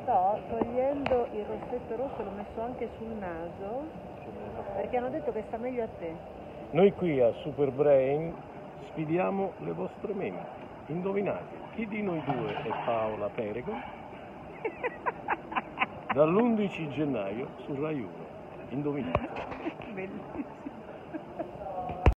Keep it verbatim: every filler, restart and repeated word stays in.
sto togliendo il rossetto rosso, l'ho messo anche sul naso, perché hanno detto che sta meglio a te. Noi qui a Super Brain sfidiamo le vostre menti. Indovinate, chi di noi due è Paola Perego? Dall'undici gennaio su Rai uno. Indovinate. Bellissimo.